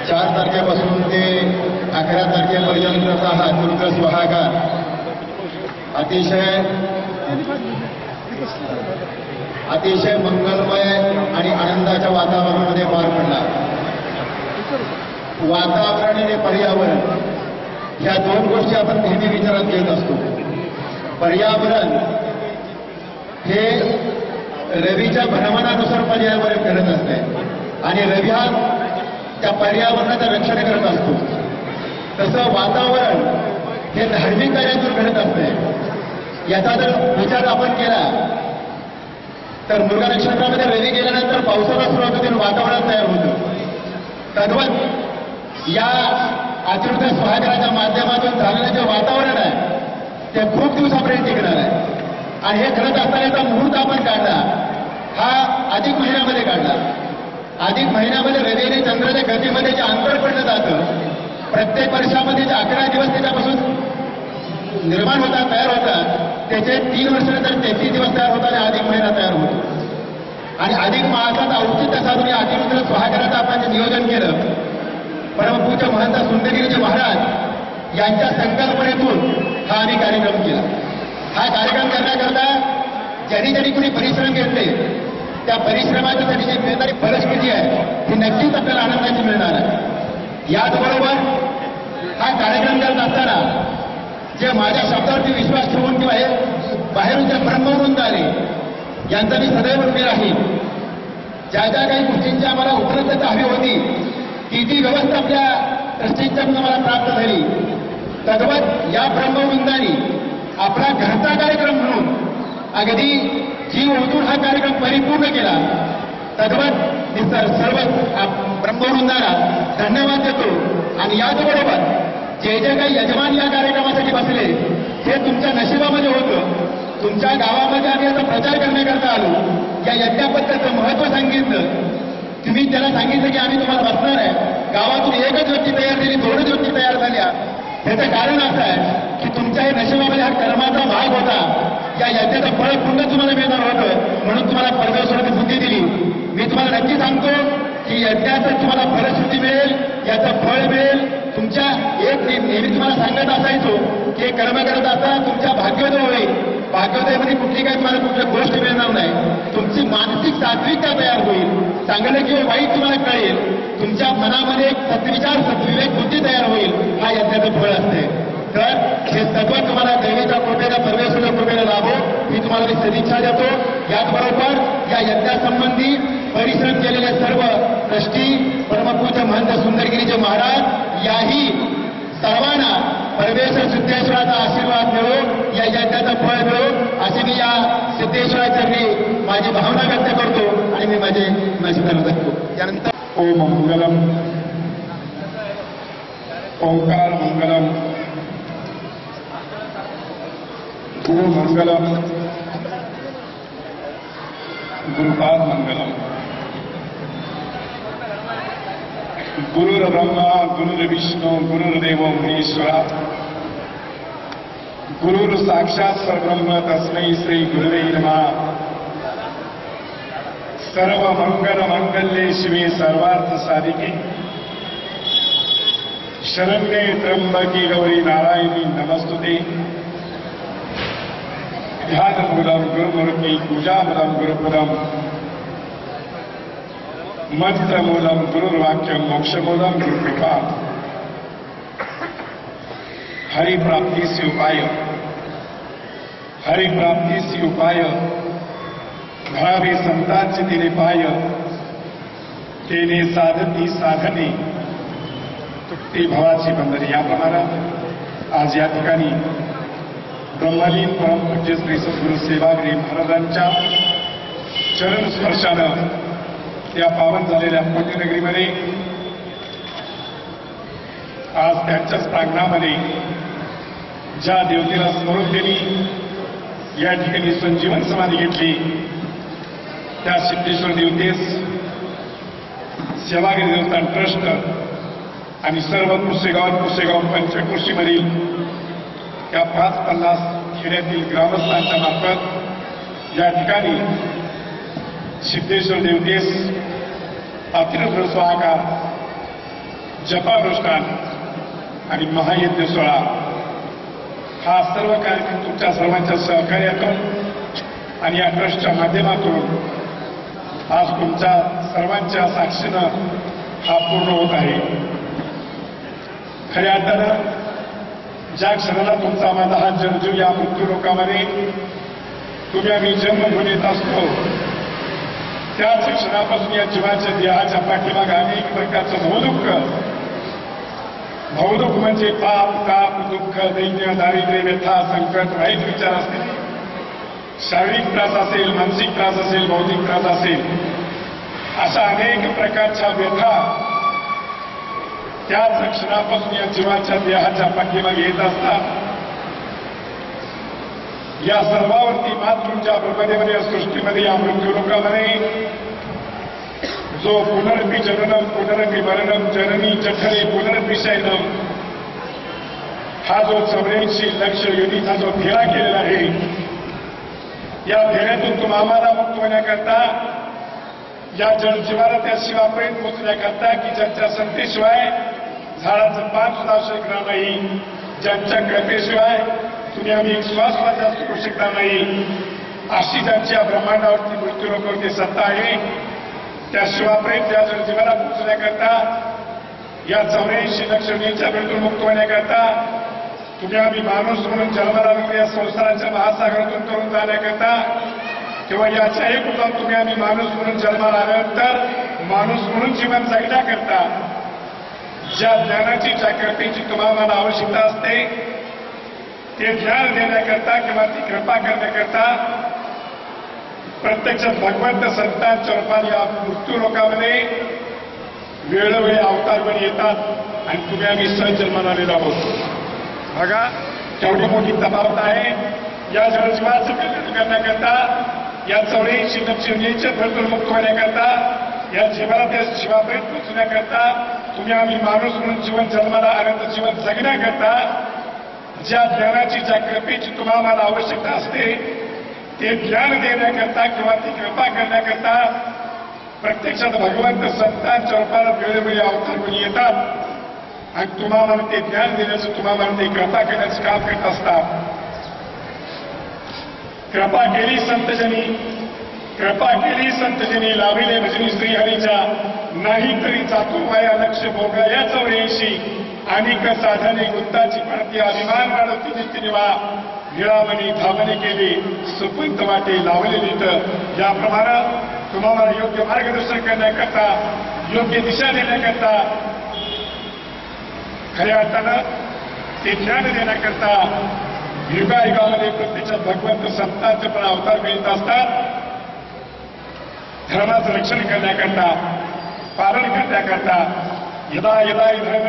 4 तारखेपासून ते 11 तारखेपर्यंतचा हा दुर्ग स्वाहागार अतिशय मंगलमय आणि आनंदाच्या वातावरणामध्ये पार पडला. वातावरण आणि पर्यावरण ह्या 2 गोष्टी आपण नेहमी विचारात घेत असतो. पर्यावरण हे रवीच्या भ्रमणानुसार पर्यावरण घडत असते आणि रवी हा त्या पर्यावरणाचं रक्षण करत असतो. तसं वातावरण हे धार्मिक कार्यातून घडत असते. याचा जर विचार आपण केला तर मृग नक्षत्रामध्ये रवी गेल्यानंतर पावसाला सुरुवात होते, वातावरण तयार होतं. तद्वत या आचृत स्वाहागाराच्या माध्यमातून झालेलं जे वातावरण आहे ते खूप दिवसापर्यंत टिकणार आहे. आणि हे करत असतानाचा मुहूर्त आपण काढला हा अधिक महिन्यामध्ये काढला. अधिक महिन्यामध्ये रवी आणि चंद्राच्या गतीमध्ये जे अंतर पडलं जातं, प्रत्येक वर्षामध्ये जे 11 दिवस त्याच्यापासून निर्माण होतात, तयार होतात, त्याचे 3 वर्षानंतर 33 दिवस तयार होतात आणि अधिक महिना तयार होतो. आणि अधिक मासाचं औचित्य साधून या अतिरुद्र स्वाहागाराचं आपण जे नियोजन केलं, परमपूज्य महंत सुंदरगिरीजी महाराज यांच्या संकल्पनेतून हा आम्ही कार्यक्रम केला. हा कार्यक्रम करण्याकरता ज्यांनी कुणी परिश्रम घेतले त्या परिश्रमाच्यासाठी जी मिळणारी फलश्रुती आहे ती नक्कीच आपल्याला आनंदाची मिळणार आहे. याचबरोबर हा कार्यक्रम करत असताना जे माझ्या शब्दावरती विश्वास ठेवून किंवा हे बाहेरून जे ब्रह्मवृंद आले यांचा मी सदैव ऋणी राहील. ज्या काही गोष्टींची आम्हाला उपलब्धता हवी होती ती व्यवस्था आपल्या ट्रस्टींच्याकडून आम्हाला प्राप्त झाली. तद्वत या ब्रह्मवृंदानी आपला घरचा कार्यक्रम म्हणून अगदी जीव ओतून हा कार्यक्रम परिपूर्ण केला. तद्वत मी सर्व ब्रह्मवृंदाला धन्यवाद देतो. आणि याचबरोबर जे काही यजमान या कार्यक्रमासाठी बसले हे तुमच्या नशिबामध्ये होतं. तुमच्या गावामध्ये आम्ही याचा प्रचार करण्याकरता आलो. या यज्ञाबद्दलचं महत्व सांगितलं. तुम्ही त्याला सांगितलं की आम्ही तुम्हाला बसणार आहे. गावातून एकच व्यक्ती तयार झाली, 2च व्यक्ती तयार झाल्या. त्याचं कारण असं आहे की तुमच्या हे नशिबामध्ये हा कर्माचा भाग होता. या यज्ञाचं फळ पुन्हा तुम्हाला मिळणार होतं, म्हणून तुम्हाला परमेश्वराने बुद्धी दिली. मी तुम्हाला नक्की सांगतो की यज्ञाचं तुम्हाला फलश्रुती मिळेल, याचं फळ मिळेल. तुमच्या एक नेहमी तुम्हाला सांगत असायचो की कर्म करत असताना तुमच्या भाग्योदय होईल. भाग्योदयमध्ये कुठली काही तुम्हाला कुठल्या गोष्ट मिळणार नाही. तुमची मानसिक सात्विकता तयार होईल. चांगलं किंवा वाईट तुम्हाला कळेल. तुमच्या मनामध्ये एक सद्विचार सद्विवेक बुद्धी तयार होईल. हा यज्ञाचं फळ असते. तर हे तत्व तुम्हाला देवीच्या कृपेला परमेश्वराच्या कृपेला लाभो ही तुम्हाला मी सदिच्छा देतो. याचबरोबर या यज्ञासंबंधी परिश्रम केलेले सर्व ट्रस्टी, परमपूज्य महंत सुंदरगिरीचे महाराज याही सर्वांना परमेश्वर सिद्धेश्वराचा आशीर्वाद मिळो, या यज्ञाचं फळ मिळो अशी मी या सिद्धेश्वराचरणी माझी भावना व्यक्त करतो आणि मी माझे नशिबाला जगतो. त्यानंतर ओम मंगलम ओंकार मंगलम गुरु मंगलम गुरुपाद मंगलम. गुरुर्ब्रह्मा गुरुर्विष्णू गुरुर्देव महेश्वरा गुरुर साक्षात परब्रह्म तस्मै श्री गुरुवे नमः. सर्व मंगल मंगल्ये शिवे सर्वार्थ साधिके शरण्ये त्र्यंबके गौरी नारायणी नमस्तुते. ध्यानमूलम गुरुमूर्ति पूजामूलम गुरुपदम मंत्रमूलम गुरुर्वाक्यम मोक्षमूलम गुरुकृपा. हरिप्राप्ति से उपाय, हरिप्राप्ति से उपाय भावे संतांचे दिले पाय. केले साधती साधने तुटते भवाची बंधने. याप्रमाणे आज या ठिकाणी ब्रह्मलीन परमपूज्य श्री सद्गुरू सेवागिरी महाराजांच्या चरण स्पर्शानं या पावन झालेल्या पुण्यनगरीमध्ये आज त्यांच्याच प्रांगणामध्ये ज्या देवतेला स्मरून केली या ठिकाणी संजीवन समाधी घेतली त्या सिद्धेश्वर देवतेस सेवागिरी देवस्थान ट्रस्ट आणि सर्व पुसेगाव पंचकृषीमधील त्या 5-50 खेड्यातील ग्रामस्थांच्या मार्फत या ठिकाणी सिद्धेश्वर देवतेस अतिरुद्र स्वाहागार जपानुष्ठान आणि महायज्ञ सोहळा हा सर्व कार्यक्रम तुमच्या सर्वांच्या सहकार्यातून आणि या ट्रस्टच्या माध्यमातून आज तुमच्या सर्वांच्या साक्षीनं हा पूर्ण होत आहे. खऱ्या अर्थानं ज्या क्षणाला तुमचा माझा हा जर्जू या मृत्यू लोकामध्ये तुम्ही आम्ही जन्म घेऊन येत असतो त्याच क्षणापासून या जीवाच्या देहाच्या पाठीमागे अनेक प्रकारचं भावदुःख म्हणजे पाप ताप दुःख दैन्य दारिद्र्य व्यथा संकट वाईट विचार असतील शारीरिक त्रास असेल मानसिक त्रास असेल बौद्धिक त्रास असेल अशा अनेक प्रकारच्या व्यथा त्याच क्षणापासून या जीवाच्या देहाच्या पाठीमागे येत असतात. या सर्वावरती मात तुमच्या प्रबंधेमध्ये या सृष्टीमध्ये या मृत्यूलोकामध्ये जो पुनरपी जननम पुनरपी मरणम जननी जठरे पुनरपी शयनम हा जो 84 लक्ष युनिटचा जो फेरा केलेला आहे या फेऱ्यातून तुम्हा आम्हाला मुक्त होण्याकरता या जलजीवाला त्या शिवापर्यंत पोचण्याकरता की ज्यांच्या संतेशिवाय झाडाचं पान सुद्धा शकणार नाही ज्यांच्या कृपेशिवाय तुम्ही आम्ही एक श्वास सुद्धा जास्त करू शकणार नाही अशी ज्यांची या ब्रह्मांडावरती मृत्यूलोकावरती सत्ता आहे त्या शिवापर्यंत या जलजीवाला पोचण्याकरता या 84 लक्ष युनिटच्या वेळेतून मुक्त होण्याकरता तुम्ही आम्ही माणूस म्हणून जन्माला आलेल्या या संसाराच्या महासागरातून करून जाण्याकरता किंवा याच्या एक उदाहरण तुम्ही आम्ही माणूस म्हणून जन्माला आल्यानंतर माणूस म्हणून जीवन जगण्याकरता ज्या ज्ञानाची जागृतीची तुम्हाला आवश्यकता असते ते ज्ञान देण्याकरता किंवा ती कृपा करण्याकरता प्रत्यक्षात भगवंत संतांच्या रूपाने या मृत्यू लोकामध्ये वेळोवेळी अवतारपण येतात आणि तुम्ही आम्ही सहज जन्माला आलेलो आहोत. बघा केवढी मोठी तफावत आहे. या जलजीवाचं कल्याण करण्याकरता या 84 लक्ष युनिटच्या फळतून मुक्त होण्याकरता या जीवाला त्या शिवापर्यंत पोचण्याकरता तुम्ही आम्ही माणूस म्हणून जीवन जन्माला आनंद जीवन जगण्याकरता ज्या ज्ञानाची ज्या कृपेची तुम्हाला आवश्यकता असते ते ज्ञान देण्याकरता किंवा ती कृपा करण्याकरता प्रत्यक्षात भगवंत संतांच्या रूपाला वेळोवेळी अवतार करून येतात आणि तुम्हाला ते ज्ञान देण्याचं तुम्हाला ते कृपा करण्याचं काम करत असतात. कृपा केली संतजनी लाभिले भजनी श्रीहरीच्या नाही तरी चातू माया लक्ष भोगा या 84 अनेक साधने गुंताची पडती अभिमान वाढवती नित्यनिवा निळामणी धावणे केली सुपंत वाटे लावलेली तर याप्रमाणे तुम्हाला योग्य मार्गदर्शन करण्याकरता योग्य दिशा देण्याकरता खऱ्या अर्थानं ते ज्ञान देण्याकरता युगायुगामध्ये प्रत्यक्षात भगवंत संतांचे पण अवतार मिळत असतात. धर्माचं रक्षण करण्याकरता पालन करण्याकरता यदा यदा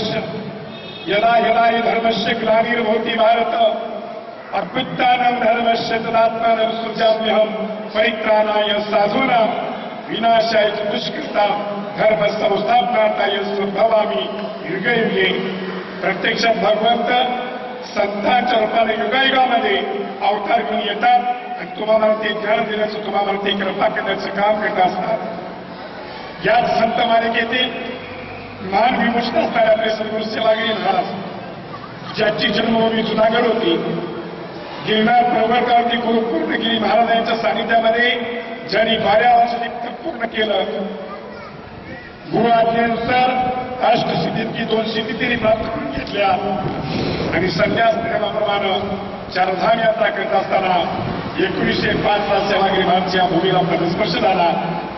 हि धर्मस्य ग्लानिर्भवति भारत अभ्युत्थानं धर्मस्य तदात्मानं सृजाम्यहं परित्राणाय साधूनां विनाशाय च दुष्कृतां धर्म संस्थापनार्थाय संभवामि युगे. प्रत्यक्षात भगवंत संतांच्या रूपाने युगायुगामध्ये अवतार घेऊन येतात आणि तुम्हाला ते ज्ञान देण्याचं तुम्हाला ते कृपा करण्याचं काम करत असतात. याच संत मालिकेतील महान विभूषण असणारे आपले सद्गुरू सेवागिरी महाराज ज्याची जन्मभूमी जुनागड होती गिरनार पर्वतावरती गुरु पूर्णगिरी महाराजांच्या सानिध्यामध्ये ज्यांनी 12 वर्ष पूर्ण केलं गुरु आज्ञेनुसार अष्टसिद्धीत की 2 सिद्धी त्यांनी प्राप्त करून घेतल्या आणि संन्यास नियमाप्रमाणे चारधाम यात्रा करत असताना 1905 ला सेवागिरी महाराजच्या भूमीला पदस्पर्श झाला.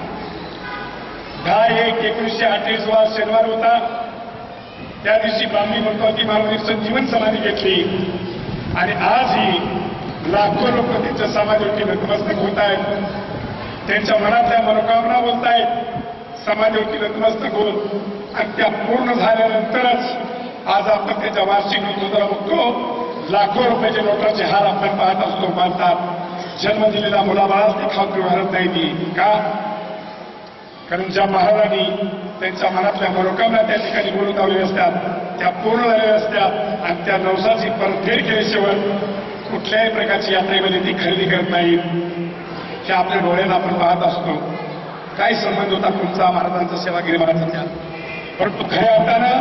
10/1/1928 वा शनिवार होता. त्या दिवशी ब्राह्मी भगवती महाराजांनी संजीवन समाधी घेतली आणि आजही लाखो लोक त्यांच्या समाधीवरती नतमस्तक होत आहेत. त्यांच्या मनातल्या मनोकामना बोलत आहेत. समाधीवरती नतमस्तक होत आणि त्या पूर्ण झाल्यानंतरच आज आपण त्याच्या वार्षिक नोंदीला बघतो लाखो रुपयाच्या नोटाचे हार आपण पाहत असतो. मानतात जन्म दिलेल्या मुलाबाळाच ते खात्री वाढत नाही ती का कारण ज्या महाराजांनी त्यांच्या मनातल्या मनोकामना त्या ठिकाणी बोलून लावलेल्या असतात त्या पूर्ण झालेल्या असतात आणि त्या नवसाची परतफेड केल्याशिवाय कुठल्याही प्रकारची यात्रेमध्ये ती खरेदी करत नाही. हे आपल्या डोळ्याला आपण पाहत असतो. काय संबंध होता तुमचा महाराजांचा सेवागिरी महाराजांच्या परंतु खऱ्या अर्थानं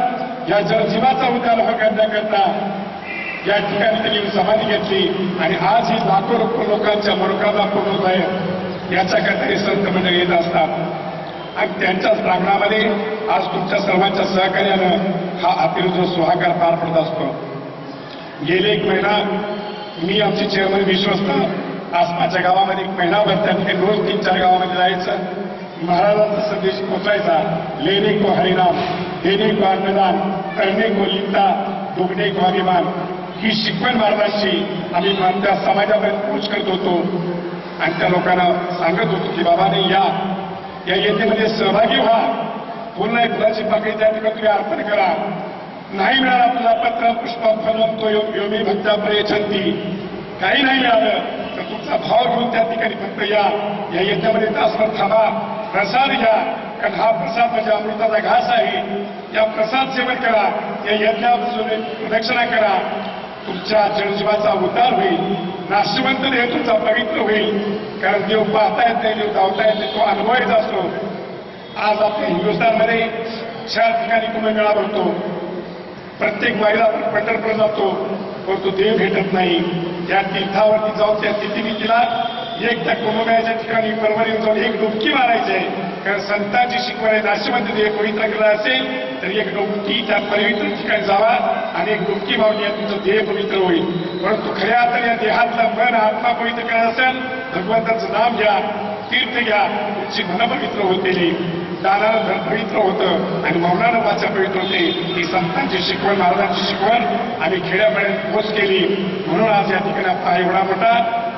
या जलजीवाचा उद्धार करण्याकरता या ठिकाणी त्यांनी समाधी घेतली आणि आज ही लाखो लोकांच्या मनोकामना पूर्ण होत आहे याच्याकरता हे संत मंडळी येत असतात आणि त्यांच्याच प्रांगणामध्ये आज तुमच्या सर्वांच्या सहकार्यानं हा अतिरुद्र सुहाकार पार पडत असतो. गेले एक महिना मी आमचे चेअरमन विश्वस्त आसपासच्या गावामध्ये एक महिनाभर त्या ठिकाणी रोज 3-4 गावामध्ये जायचं, महाराजांचा संदेश पोचायचा. लेणे को हरिनाम, देणे को अन्नदान, करणे को लिप्ता, दुखणे को अभिमान, ही शिकवण महाराजांची आम्ही त्या समाजापर्यंत पोच करत होतो आणि त्या लोकांना सांगत होतो की बाबाने या येथेमध्ये सहभागी व्हा, पूर्ण एक फुलाची पाकळी त्या ठिकाणी तुम्ही अर्पण करा. नाही मिळाला आपल्याला पत्र पुष्पम फलम तो योमी भक्ता प्रयच्छन्ति, काही नाही मिळालं तर तुमचा भाव घेऊन त्या ठिकाणी फक्त या यज्ञामध्ये तासभर थांबा, प्रसाद घ्या, कारण हा प्रसाद म्हणजे अमृताचा घास आहे. या प्रसाद सेवन करा, या यज्ञापासून प्रदक्षिणा करा, तुमच्या जलजीवाचा उद्धार होईल, नाशवंत देह तुमचा पवित्र होईल. कारण देव पाहता येत नाही, देव धावता येत नाही, तो अनुभवायचा असतो. आज आपल्या हिंदुस्थानमध्ये 4 ठिकाणी कुंभमेळा भरतो, प्रत्येक वारीला आपण पंढरपूर जातो, परंतु देव भेटत नाही. त्या तीर्थावरती जाऊन त्या तिथीला एक त्या कुंभमेळ्याच्या ठिकाणी परभणीवर जाऊन एक डुबकी मारायची आहे. कारण संतांची शिकवण आहे, नाशवंत देह पवित्र केला असेल तर एक डुबकी त्या पवित्र ठिकाणी जावा आणि एक डुबकी मारून या तुमचं देह पवित्र होईल. परंतु खऱ्या अर्थाने या देहातला मन आत्मा पवित्र करायचं असेल, भगवंताचं नाम घ्या, तीर्थ घ्या, तुमची मन पवित्र होते, दानानं धन पवित्र होतं आणि मौनानं वाचा पवित्र होते. ही संतांची शिकवण, महाराजांची शिकवण आम्ही खेड्यापाड्यात पोच केली. म्हणून आज या ठिकाणी आपला एवढा मोठा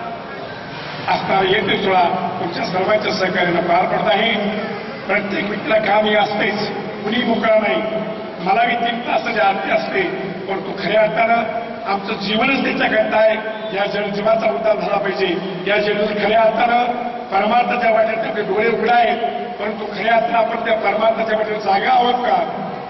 असणारा येते सोहळा तुमच्या सर्वांच्या सहकार्यानं पार पडत आहे. प्रत्येक व्यक्तीला काम हे असतेच, कुणी मोकळा नाही. मला 3 तासाची आरती असते, परंतु खऱ्या अर्थानं आमचं जीवनच त्याच्याकरता आहे. या जलजीवाचा उद्धार झाला पाहिजे. या जल खऱ्या अर्थानं परमार्थाच्या वाटेत आपले डोळे उघडा आहेत, परंतु खऱ्या अर्थानं आपण त्या परमार्थाच्या वाटेत जागा आहोत का?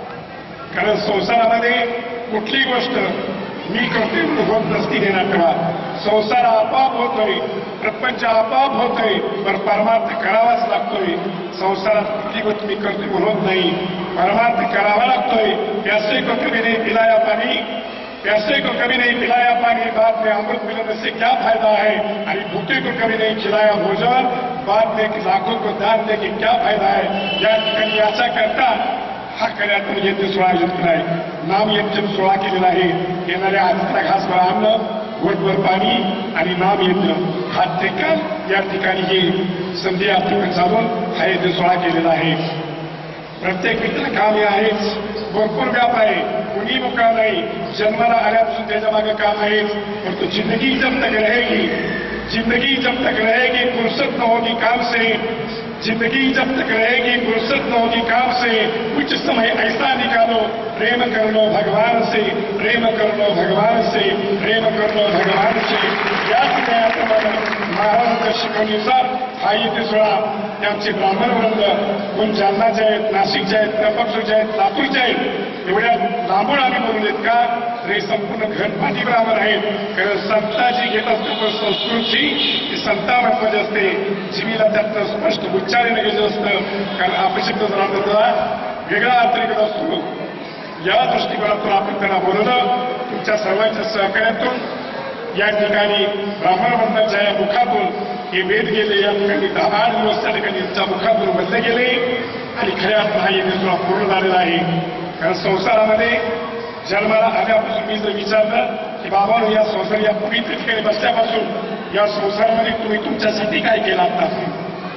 कारण संसारामध्ये कुठली गोष्ट मी करते होत नसती देणार ठेवा. संसार आपोआप होतोय, प्रपंच आपोआप होतोय, पण परमार्थ करावाच लागतोय. संसारात कुठली गोष्ट मी करते म्हणत नाही, परमार्थ करावा लागतोय. प्यासे को कभी नहीं पिलाया पानी, प्यासे को कभी नहीं पिलाया पानी, बाद में अमृत मिलने से क्या फायदा है. आणि भूखे को कभी नहीं खिलाया भोजन, बाद में लाखों को दान दे के क्या फायदा है. या ठिकाणी याचा करता हा खऱ्या अर्थाने यज्ञ सोहळा आयोजित केला आहे. नाम यज्ञ सोहळा केलेला आहे. येणाऱ्या आजचा घासभर अन्न, घोटभर पाणी आणि नाम यज्ञ हा ठिकाण या ठिकाणी ही संधी या ठिकाणी चालून हा यज्ञ सोहळा केलेला आहे. प्रत्येक व्यक्तीला काम हे आहेच, भरपूर व्याप आहे, कुणी मोकळा नाही. जन्माला आल्यापासून त्याच्या मागे काम आहेच, परंतु जिंदगी जब तक रहेगी, जिंदगी जब तक रहेगी फुर्सत न होगी काम से, जिंदगी जब तक रहेगी फुर्सत न होगी काम से. कुछ समय ऐसा निकालो प्रेम कर लो भगवान से, प्रेम कर लो भगवान से, प्रेम कर लो भगवान से. याच न्यायाप्रमाणे महाराजांच्या शिकवणीनुसार हा येथे सोहळा त्यांचे ब्राह्मण वृंद कोण जालनाचे आहेत, नाशिकचे आहेत, त्र्यंबकचे आहेत, लातूरचे आहेत, एवढ्या लांबून आम्ही बोलून येत का रे संपूर्ण घनपाठी ब्राह्मण आहेत. कारण संताची घेत असते पण संस्कृतची ती संता महत्वाची असते. जीवीला त्यातनं स्पष्ट उच्चारीने घ्यायचं असतं, कारण अपशब्द जरा वेगळा अर्थ निघत असतो. या दृष्टिकोनातून आपण त्यांना बोलवलं. तुमच्या सर्वांच्या सहकार्यातून या ठिकाणी ब्राह्मण वंदाच्या या मुखातून हे वेद गेले. या ठिकाणी 10 दिवस त्या ठिकाणी त्यांच्या मुखातून बदले गेले आणि खऱ्या अर्थानं हा यज्ञ सोहळा पूर्ण झालेला आहे. कारण संसारामध्ये जन्माला आल्यापासून मी जर विचारलं की बाबांनो या संसार या पवित्र ठिकाणी बसल्यापासून या संसारामध्ये तुम्ही तुमच्यासाठी काय केलं आतापर्यंत?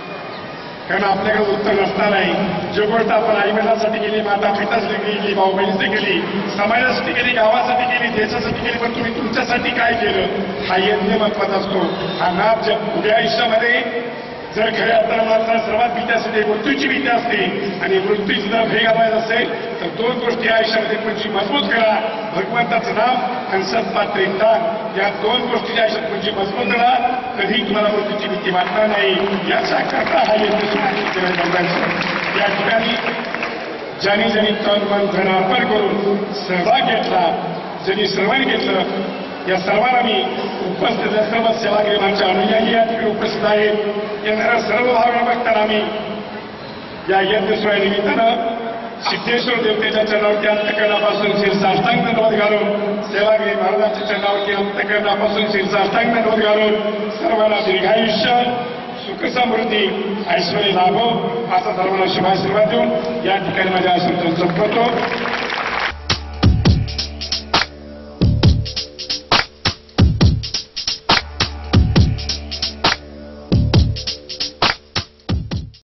कारण आपल्याकडे उत्तर नसतानाही जी गोष्ट आपण आईवडिलांसाठी केली, माता पितासाठी केली, भाऊ बहिणीसाठी केली, समाजासाठी केली, गावासाठी केली, देशासाठी केली, पण तुम्ही तुमच्यासाठी काय केलं हा यज्ञ महत्वाचा असतो. हा नाद उद्या आयुष्यामध्ये जर खऱ्या अर्थानं माणसाला सर्वात भीती असते, मृत्यूची भीती असते आणि मृत्यूची जर भय घालायचं असेल तर 2 गोष्टी आयुष्यामध्ये म्हणजे मजबूत करा, भगवंताचं नाम आणि सत्पात्र दान. या 2 गोष्टी आयुष्यात म्हणजे मजबूत करा, कधी तुम्हाला मृत्यूची भीती वाटणार नाही. याचा करता हा यज्ञ सुरू. या ठिकाणी ज्यांनी ज्यांनी तन मन धन अर्पण करून सहभाग घेतला, ज्यांनी श्रवण घेतलं, या सर्वांना मी उपस्थित सर्व सेवागिरी आमच्या अनुयायी या ठिकाणी उपस्थित आहेत. येणाऱ्या सर्व भाविक भक्तांना मी या यज्ञ सोहळ्यानिमित्तानं सिद्धेश्वर देवतेच्या चरणावरती अंतकरणापासून शीर्षाष्टांग दंडवत घालून सेवागिरी महाराजांच्या चरणावरती अंतकरणापासून शीर्षाष्टांग दंडवत घालून सर्वांना दीर्घायुष्य सुख समृद्धी ऐश्वर्य लाभो असा सर्वांना शुभाशीर्वाद देऊन या ठिकाणी माझ्या आशीर्वाद संपवतो.